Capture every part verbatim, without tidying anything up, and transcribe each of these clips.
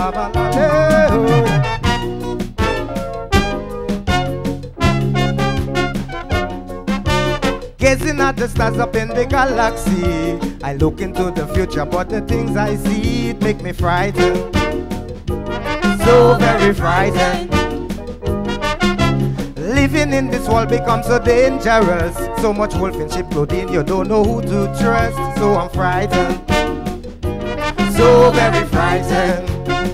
la ba la le. Gazing at the stars up in the galaxy, I look into the future, but the things I see, it make me frightened. So very frightened. Living in this world becomes so dangerous. So much wolf in sheep clothing, you don't know who to trust. So I'm frightened. So very frightened.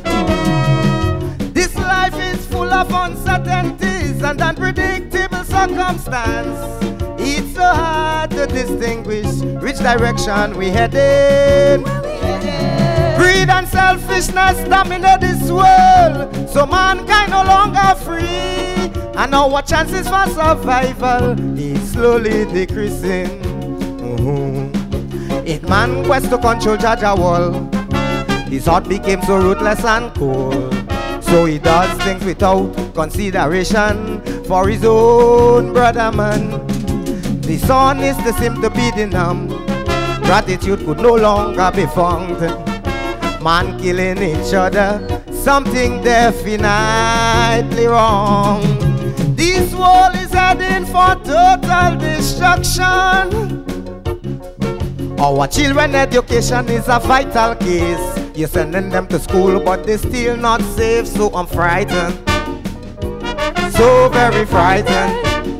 This life is full of uncertainties and unpredictable circumstance. It's so hard to distinguish which direction we headed. Greed and selfishness dominate this world, so mankind no longer free, and our chances for survival is slowly decreasing. Mm-hmm. In man quest to control Jaja wall, his heart became so ruthless and cold, so he does things without consideration for his own brother man. Dishonesty seemed to be the norm. Gratitude could no longer be found. Man killing each other, something definitely wrong. This world is heading for total destruction. Our children education is a vital case. You're sending them to school, but they're still not safe, so I'm frightened. So very frightened.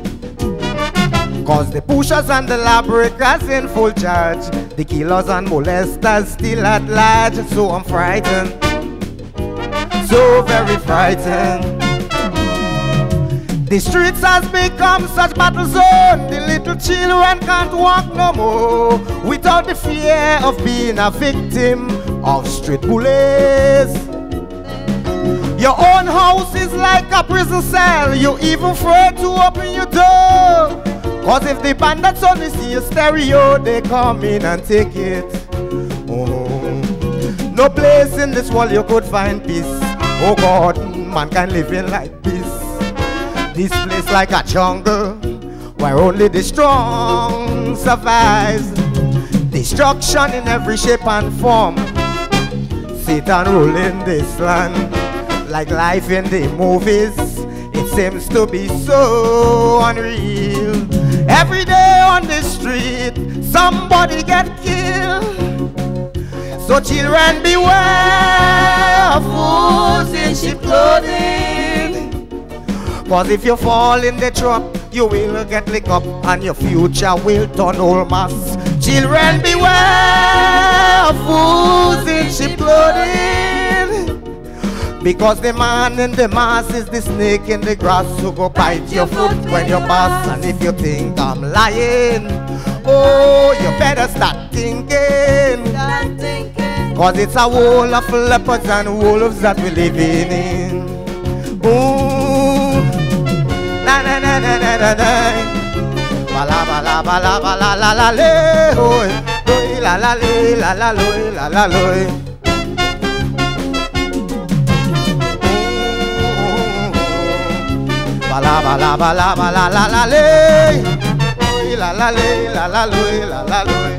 Cause the pushers and the lawbreakers in full charge, the killers and molesters still at large, so I'm frightened. So very frightened. The streets has become such battle zone. The little children can't walk no more without the fear of being a victim of street bullies. Your own house is like a prison cell. You're even afraid to open your door, cause if the bandits only see your stereo, they come in and take it. Oh, no place in this world you could find peace. Oh God, mankind living like this. This place like a jungle where only the strong survives. Destruction in every shape and form. Satan ruling this land like life in the movies. It seems to be so unreal. Every day on the street, somebody get killed. So children beware of fools in sheep clothing. Cause if you fall in the trap, you will get licked up and your future will turn old mass. Children beware of fools in sheep clothing. Because the man in the mass is the snake in the grass who go bite your foot when you pass. And if you think I'm lying, oh, you better start thinking. Start thinking. Cause it's a world of leopards and wolves that we're living in. Ooh, na na na na na na na. Bala bala bala bala la la le, oh, oh, la la le, la la lo, la la lo. Bala bala bala bala la la le, oh, la la le, la la lo, la la lo.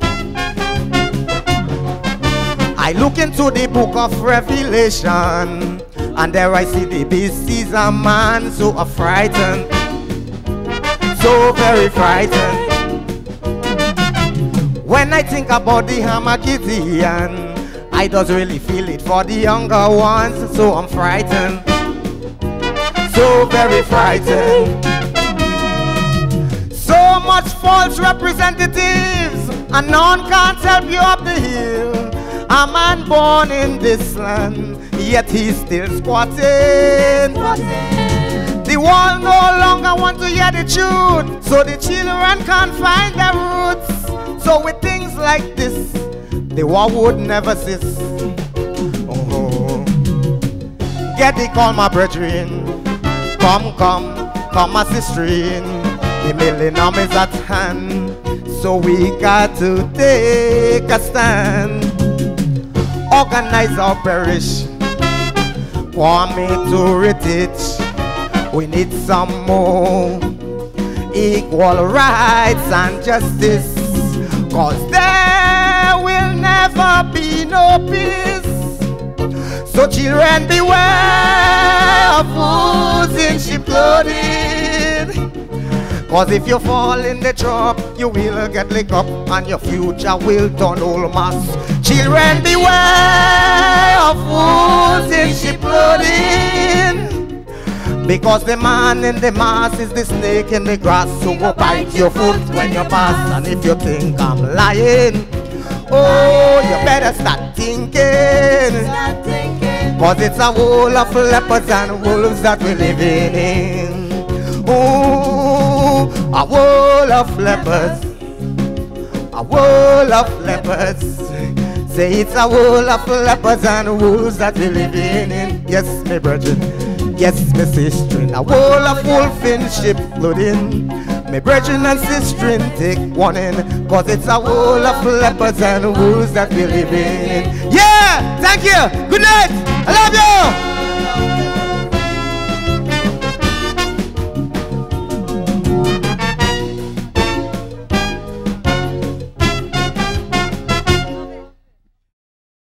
I look into the book of Revelation, and there I see the beast is a man, so I'm frightened, so very frightened. When I think about the Armageddon, I just really feel it for the younger ones, so I'm frightened, so very frightened. So much false representatives, and none can't help you up the hill. A man born in this land, yet he's still squatting. squatting. The world no longer want to hear the truth, so the children can't find their roots. So with things like this, the war would never cease. Oh, get the call, my brethren. Come, come, come, my sister. The millennium is at hand, so we got to take a stand. Organize or perish. Want me to retreat? We need some more equal rights and justice, cause there will never be no peace. So children, beware of fools in sheep clothing. Cause if you fall in the trap, you will get licked up and your future will turn all mass. Children, beware of fools in sheep clothing. Because the man in the mass is the snake in the grass, so go bite your foot when you pass. And if you think I'm lying, oh, you better start thinking. Start thinking. Cause it's a world of leopards and wolves that we're living in. Oh, a world of leopards, a world of leopards. Say it's a world of leopards and wolves that we're living in. Yes, my brethren. Yes, my sister, a world of wolf in sheep clothing. My brethren and sister, take warning, cause it's a world of leopards and wolves that we live in. Yeah, thank you. Good night. I love you.